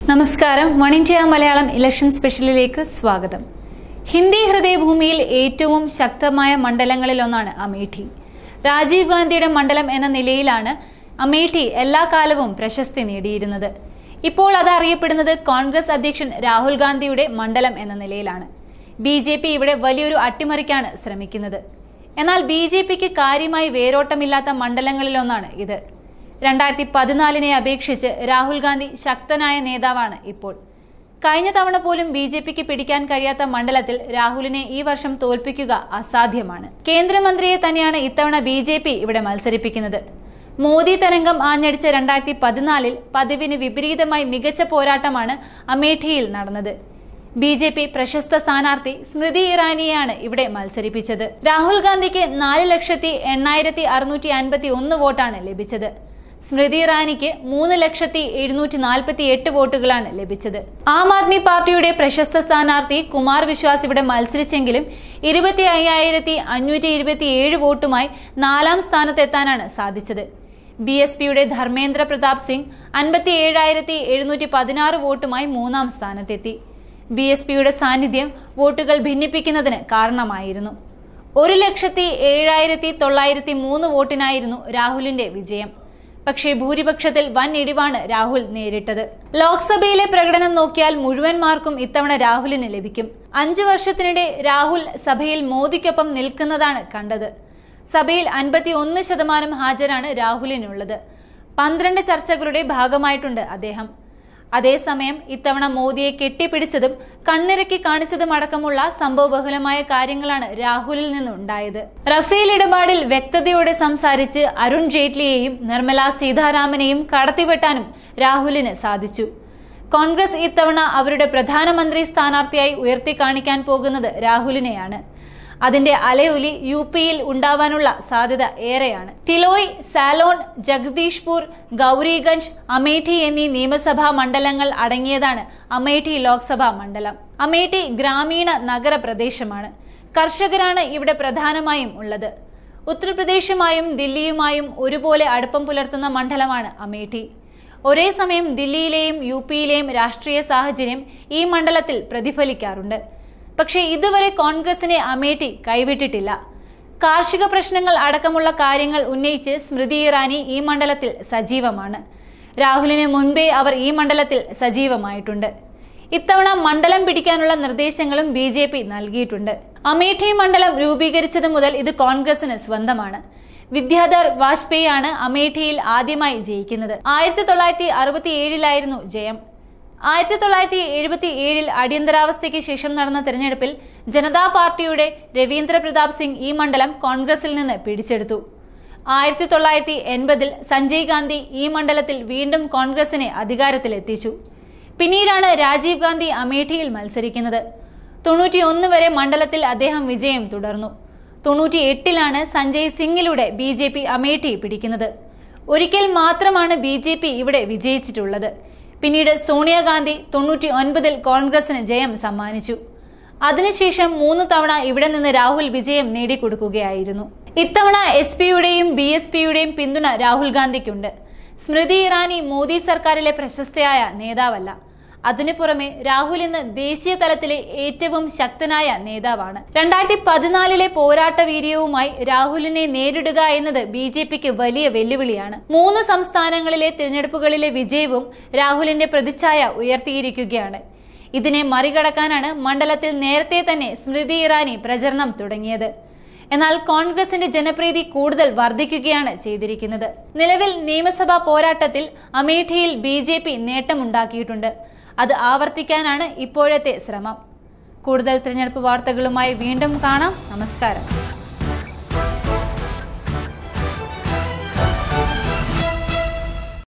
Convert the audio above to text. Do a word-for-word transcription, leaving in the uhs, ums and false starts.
നമസ്കാരം. One India Malayalam election സ്പെഷ്യലിലേക്ക് സ്വാഗതം. ഹിന്ദി ഹൃദയഭൂമിയിൽ ഏറ്റവും ശക്തമായ മണ്ഡലങ്ങളിലൊന്നാണ് അമേഠി. രാജീവ് ഗാന്ധിയുടെ മണ്ഡലം എന്ന നിലയിലാണ് അമേഠി എല്ലാ കാലവും പ്രശസ്തി നേടിയിരുന്നത്. ഇപ്പോൾ അത് അറിയപ്പെടുന്നത് കോൺഗ്രസ് അധ്യക്ഷൻ രാഹുൽ ഗാന്ധിയുടെ മണ്ഡലം എന്ന നിലയിലാണ്. ബി ജെ പി ഇവിടെ വലിയൊരു അട്ടിമറിക്കാണ് ശ്രമിക്കുന്നത്. എന്നാൽ ബി ജെ പിക്ക് കാര്യമായി വേരോട്ടമില്ലാത്ത മണ്ഡലങ്ങളിലൊന്നാണ് ഇത്. രണ്ടായിരത്തി പതിനാലിനെ അപേക്ഷിച്ച് രാഹുൽ ഗാന്ധി ശക്തനായ നേതാവാണ് ഇപ്പോൾ. കഴിഞ്ഞ തവണ പോലും ബി ജെ പിക്ക് പിടിക്കാൻ കഴിയാത്ത മണ്ഡലത്തിൽ രാഹുലിനെ ഈ വർഷം തോൽപ്പിക്കുക അസാധ്യമാണ്. കേന്ദ്രമന്ത്രിയെ തന്നെയാണ് ഇത്തവണ ബി ജെ പി ഇവിടെ മത്സരിപ്പിക്കുന്നത്. മോദി തരംഗം ആഞ്ഞടിച്ച രണ്ടായിരത്തി പതിനാലിൽ പതിവിന് വിപരീതമായി മികച്ച പോരാട്ടമാണ് അമേഠിയിൽ നടന്നത്. ബി ജെ പി പ്രശസ്ത സ്ഥാനാർത്ഥി സ്മൃതി ഇറാനിയെയാണ് ഇവിടെ മത്സരിപ്പിച്ചത്. രാഹുൽ ഗാന്ധിക്ക് നാല് ലക്ഷത്തി എണ്ണായിരത്തി അറുന്നൂറ്റി അൻപത്തി ഒന്ന് വോട്ടാണ് ലഭിച്ചത്. സ്മൃതി ഇറാനിക്ക് മൂന്ന് ലക്ഷത്തി എഴുന്നൂറ്റി നാൽപ്പത്തി എട്ട് വോട്ടുകളാണ് ലഭിച്ചത്. ആം ആദ്മി പാർട്ടിയുടെ പ്രശസ്ത സ്ഥാനാർത്ഥി കുമാർ വിശ്വാസ് ഇവിടെ മത്സരിച്ചെങ്കിലും ഇരുപത്തി അയ്യായിരത്തി അഞ്ഞൂറ്റി ഇരുപത്തി ഏഴ് വോട്ടുമായി നാലാം സ്ഥാനത്തെത്താനാണ് സാധിച്ചത്. ബി എസ് പിയുടെ ധർമ്മേന്ദ്ര പ്രതാപ് സിംഗ് അൻപത്തി ഏഴായിരത്തി എഴുന്നൂറ്റി പതിനാറ് വോട്ടുമായി മൂന്നാം സ്ഥാനത്തെത്തി. ബി എസ് പിയുടെ സാന്നിധ്യം വോട്ടുകൾ ഭിന്നിപ്പിക്കുന്നതിന് കാരണമായിരുന്നു. ഒരു ലക്ഷത്തി ഏഴായിരത്തി തൊള്ളായിരത്തി മൂന്ന് വോട്ടിനായിരുന്നു രാഹുലിന്റെ വിജയം. പക്ഷേ ഭൂരിപക്ഷത്തിൽ വൻ ഇടിവാണ് രാഹുൽ നേരിട്ടത്. ലോക്സഭയിലെ പ്രകടനം നോക്കിയാൽ മുഴുവൻ മാർക്കും ഇത്തവണ രാഹുലിന് ലഭിക്കും. അഞ്ചു വർഷത്തിനിടെ രാഹുൽ സഭയിൽ മോദിക്കൊപ്പം നിൽക്കുന്നതാണ് കണ്ടത്. സഭയിൽ അൻപത്തി ഒന്ന് ശതമാനം ഹാജരാണ് രാഹുലിനുള്ളത്. പന്ത്രണ്ട് ചർച്ചകളുടെ ഭാഗമായിട്ടുണ്ട് അദ്ദേഹം. അതേസമയം ഇത്തവണ മോദിയെ കെട്ടിപ്പിടിച്ചതും കണ്ണിറക്കി കാണിച്ചതും അടക്കമുള്ള സംഭവബഹുലമായ കാര്യങ്ങളാണ് രാഹുലിൽ നിന്നുണ്ടായത്. റഫേൽ ഇടപാടിൽ വ്യക്തതയോടെ സംസാരിച്ച് അരുൺ ജെയ്റ്റ്ലിയെയും നിർമ്മല സീതാരാമനെയും കടത്തിവെട്ടാനും രാഹുലിന് സാധിച്ചു. കോൺഗ്രസ് ഇത്തവണ അവരുടെ പ്രധാനമന്ത്രി സ്ഥാനാർത്ഥിയായി ഉയർത്തി കാണിക്കാൻ പോകുന്നത് രാഹുലിനെയാണ്. അതിന്റെ അലയൊലി യു പിയിൽ ഉണ്ടാവാനുള്ള സാധ്യത ഏറെയാണ്. തിലോയ്, സാലോൺ, ജഗദീഷ്പൂർ, ഗൗരിഗഞ്ച്, അമേഠി എന്നീ നിയമസഭാ മണ്ഡലങ്ങൾ അടങ്ങിയതാണ് അമേഠി ലോക്സഭാ മണ്ഡലം. അമേഠി ഗ്രാമീണ നഗര പ്രദേശമാണ്. കർഷകരാണ് ഇവിടെ പ്രധാനമായും ഉള്ളത്. ഉത്തർപ്രദേശുമായും ദില്ലിയുമായും ഒരുപോലെ അടുപ്പം പുലർത്തുന്ന മണ്ഡലമാണ് അമേഠി. ഒരേ സമയം ദില്ലിയിലെയും യു പിയിലെയും രാഷ്ട്രീയ സാഹചര്യം ഈ മണ്ഡലത്തിൽ പ്രതിഫലിക്കാറുണ്ട്. പക്ഷേ ഇതുവരെ കോൺഗ്രസിനെ അമേഠി കൈവിട്ടിട്ടില്ല. കാർഷിക പ്രശ്നങ്ങൾ അടക്കമുള്ള കാര്യങ്ങൾ ഉന്നയിച്ച് സ്മൃതി ഇറാനി ഈ മണ്ഡലത്തിൽ സജീവമാണ്. രാഹുലിന് മുൻപേ അവർ ഈ മണ്ഡലത്തിൽ സജീവമായിട്ടുണ്ട്. ഇത്തവണ മണ്ഡലം പിടിക്കാനുള്ള നിർദ്ദേശങ്ങളും ബി ജെ പി നൽകിയിട്ടുണ്ട്. അമേഠി മണ്ഡലം രൂപീകരിച്ചത് മുതൽ ഇത് കോൺഗ്രസിന് സ്വന്തമാണ്. വിദ്യാധർ വാജ്പേയി ആണ് അമേഠിയിൽ ആദ്യമായി ജയിക്കുന്നത്. ആയിരത്തി തൊള്ളായിരത്തി അറുപത്തി ഏഴിലായിരുന്നു ജയം. ആയിരത്തി തൊള്ളായിരത്തി എഴുപത്തി ഏഴിൽ അടിയന്തരാവസ്ഥയ്ക്ക് ശേഷം നടന്ന തെരഞ്ഞെടുപ്പിൽ ജനതാ പാർട്ടിയുടെ രവീന്ദ്ര പ്രതാപ് സിംഗ് ഈ മണ്ഡലം കോൺഗ്രസിൽ നിന്ന് പിടിച്ചെടുത്തു. ആയിരത്തി തൊള്ളായിരത്തി എൺപതിൽ സഞ്ജയ് ഗാന്ധി ഈ മണ്ഡലത്തിൽ വീണ്ടും കോൺഗ്രസിനെ അധികാരത്തിലെത്തിച്ചു. പിന്നീടാണ് രാജീവ് ഗാന്ധി അമേഠിയിൽ മത്സരിക്കുന്നത്. തൊണ്ണൂറ്റി ഒന്ന് വരെ മണ്ഡലത്തിൽ അദ്ദേഹം വിജയം തുടർന്നു. തൊണ്ണൂറ്റി എട്ടിലാണ് സഞ്ജയ് സിംഗിലൂടെ ബി ജെ പി അമേഠി പിടിക്കുന്നത്. ഒരിക്കൽ മാത്രമാണ് ബി ജെ പി ഇവിടെ വിജയിച്ചിട്ടുള്ളത്. പിന്നീട് സോണിയാഗാന്ധി തൊണ്ണൂറ്റി ഒൻപതിൽ കോൺഗ്രസിന് ജയം സമ്മാനിച്ചു. അതിനുശേഷം മൂന്ന് തവണ ഇവിടെ നിന്ന് രാഹുൽ വിജയം നേടിക്കൊടുക്കുകയായിരുന്നു. ഇത്തവണ എസ് പിയുടെയും ബി എസ് പിയുടെയും പിന്തുണ രാഹുൽ ഗാന്ധിക്കുണ്ട്. സ്മൃതി ഇറാനി മോദി സർക്കാരിലെ പ്രശസ്തയായ നേതാവല്ല. അതിനു പുറമെ രാഹുൽ ഇന്ന് ദേശീയ തലത്തിലെ ഏറ്റവും ശക്തനായ നേതാവാണ്. രണ്ടായിരത്തി പതിനാലിലെ പോരാട്ട വീര്യവുമായി രാഹുലിനെ നേരിടുക എന്നത് ബി ജെ പിക്ക് വലിയ വെല്ലുവിളിയാണ്. മൂന്ന് സംസ്ഥാനങ്ങളിലെ തിരഞ്ഞെടുപ്പുകളിലെ വിജയവും രാഹുലിന്റെ പ്രതിച്ഛായ ഉയർത്തിയിരിക്കുകയാണ്. ഇതിനെ മറികടക്കാനാണ് മണ്ഡലത്തിൽ നേരത്തെ തന്നെ സ്മൃതി ഇറാനി പ്രചരണം തുടങ്ങിയത്. എന്നാൽ കോൺഗ്രസിന്റെ ജനപ്രീതി കൂടുതൽ വർദ്ധിക്കുകയാണ് ചെയ്തിരിക്കുന്നത്. നിലവിൽ നിയമസഭാ പോരാട്ടത്തിൽ അമേഠിയിൽ ബി ജെ പി നേട്ടമുണ്ടാക്കിയിട്ടുണ്ട്. അത് ആവർത്തിക്കാനാണ് ഇപ്പോഴത്തെ ശ്രമം. കൂടുതൽ തിരഞ്ഞെടുപ്പ് വാർത്തകളുമായി വീണ്ടും കാണാം. നമസ്കാരം.